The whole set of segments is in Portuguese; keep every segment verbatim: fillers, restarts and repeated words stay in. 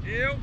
Eu.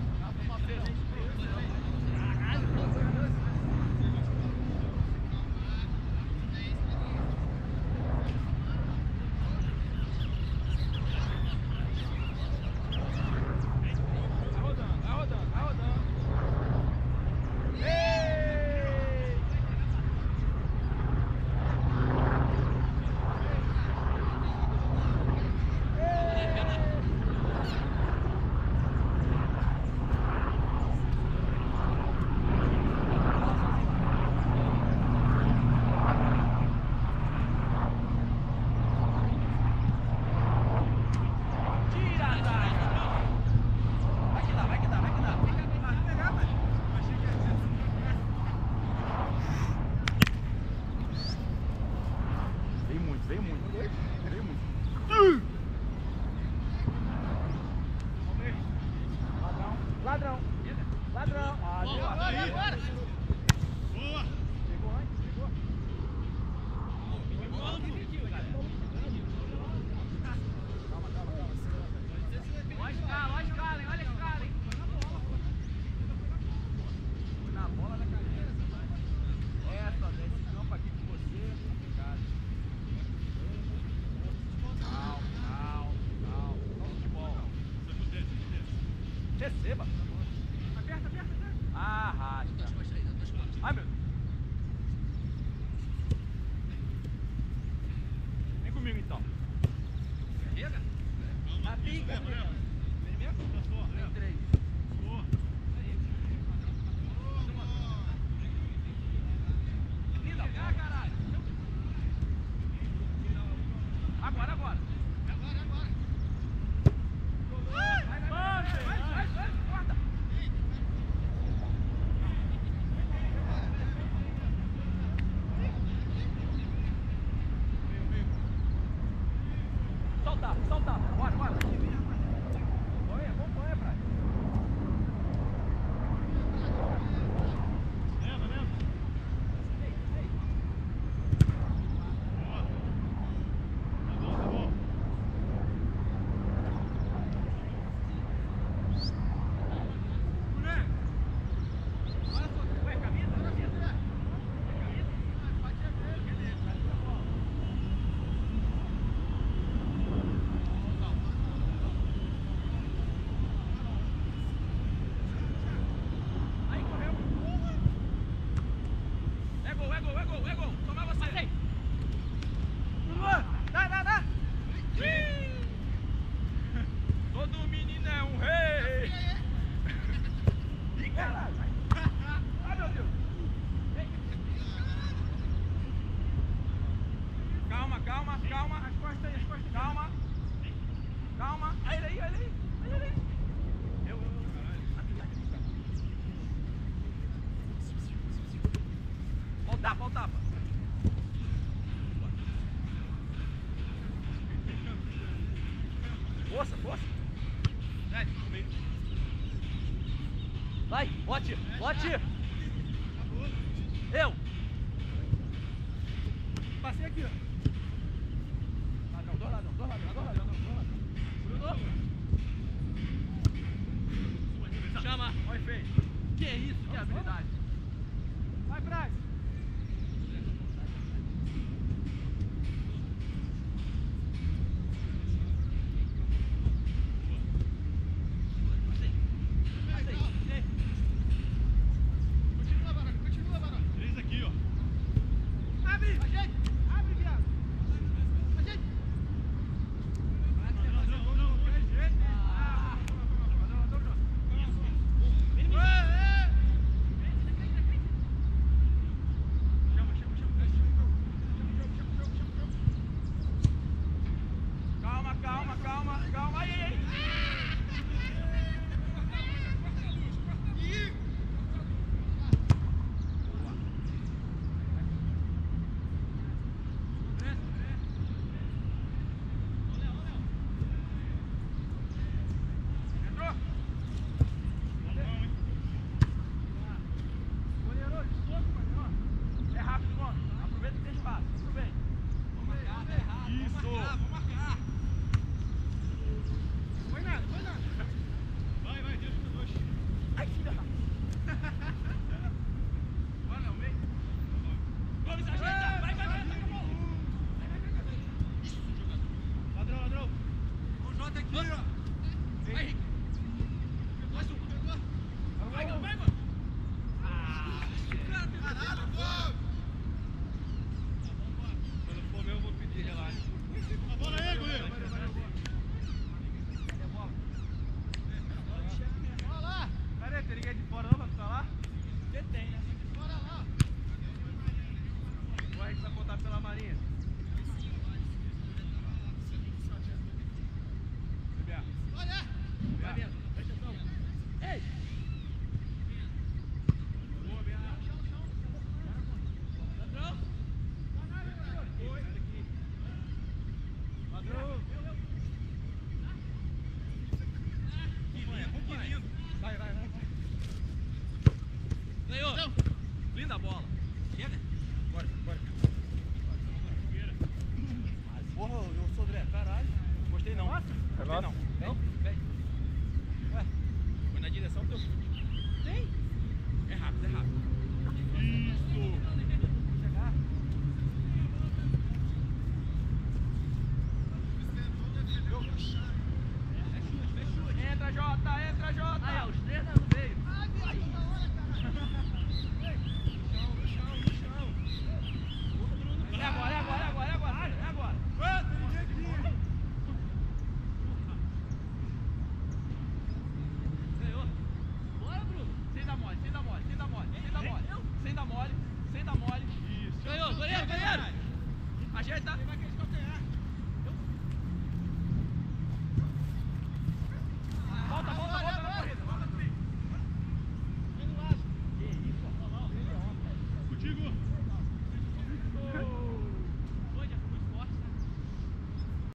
Ladrão. Ladrão. Ah, boa, agora, agora. Boa. Chegou antes, chegou. Calma, calma, calma. Olha a escala, olha a escala, olha a escala, hein. Foi na bola da cabeça. Essa, desse campo aqui com você, é complicado. Calma, calma, calma. Vamos de bola. Receba. Aperta, aperta, aperta. Arrasta. Ai, meu Deus. Vem comigo, então. Chega. A pica. Vem mesmo? Vem três. Linda, cá, caralho. Agora, agora. Agora, agora. Vai, vai, vai, vai, vai, vai, corta. Solta, solta, bora, bora. Acompanha, acompanha, Praia. Leva, leva. Ei, ei. Boa. Tá bom, tá bom. Calma, calma, calma. As costas aí, as costas. Calma. Calma. Aí, aí, aí, aí. Aí, eu, eu, eu. Volta, tapa, volta, tapa. Força, força. Vai, bote, bote. Eu. Passei aqui, ó. Ladrão, dois ladrão, dois ladrão, dois ladrão, dois ladrão. Bruno. Chama. Olha, feio. Que isso, que habilidade. Vai, Braz. boa. Linda a bola. Chega. Bora, bora. Porra, eu sou André. Caralho. Gostei não. Gostei não. Vem, vem. Ué, foi na direção do teu chute. Tem. É rápido, é rápido.